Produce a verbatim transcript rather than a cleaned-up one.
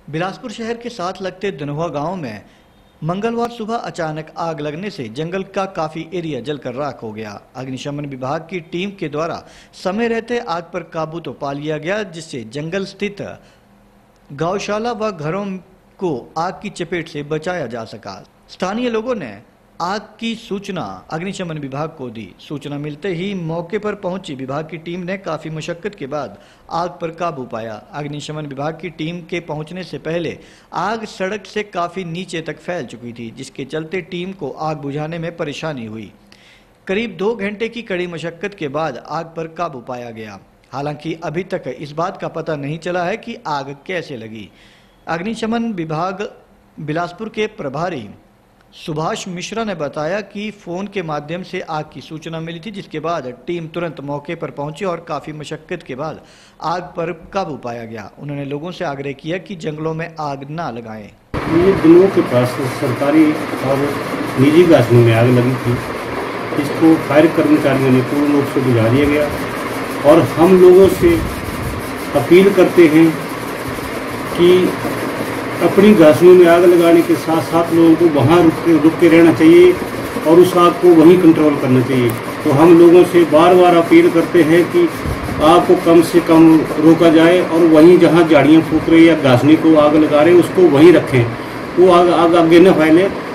बिलासपुर शहर के साथ लगते धनोहा गांव में मंगलवार सुबह अचानक आग लगने से जंगल का काफी एरिया जलकर राख हो गया। अग्निशमन विभाग की टीम के द्वारा समय रहते आग पर काबू तो पा लिया गया, जिससे जंगल स्थित गौशाला व घरों को आग की चपेट से बचाया जा सका। स्थानीय लोगों ने आग की सूचना अग्निशमन विभाग को दी। सूचना मिलते ही मौके पर पहुंची विभाग की टीम ने काफी मशक्कत के बाद आग पर काबू पाया। अग्निशमन विभाग की टीम के पहुंचने से पहले आग सड़क से काफी नीचे तक फैल चुकी थी, जिसके चलते टीम को आग बुझाने में परेशानी हुई। करीब दो घंटे की कड़ी मशक्कत के बाद आग पर काबू पाया गया। हालांकि अभी तक इस बात का पता नहीं चला है कि आग कैसे लगी। अग्निशमन विभाग बिलासपुर के प्रभारी सुभाष मिश्रा ने बताया कि फोन के माध्यम से आग की सूचना मिली थी, जिसके बाद टीम तुरंत मौके पर पहुंची और काफी मशक्कत के बाद आग पर काबू पाया गया। उन्होंने लोगों से आग्रह किया कि जंगलों में आग ना लगाएं। ये दिनों के पास सरकारी और निजी घासों में आग लगी थी। इसको फायर कर्मचारियों ने पूर्ण रूप से बुझा दिया गया और हम लोगों से अपील करते हैं कि अपनी घासों में आग लगाने के साथ साथ लोगों को वहाँ रुक के रुक के रहना चाहिए और उस आग को वहीं कंट्रोल करना चाहिए। तो हम लोगों से बार बार अपील करते हैं कि आग को कम से कम रोका जाए और वहीं जहाँ झाड़ियाँ फूक रही या घासनी को आग लगा रहे उसको वहीं रखें, वो आग आग आगे न फैले।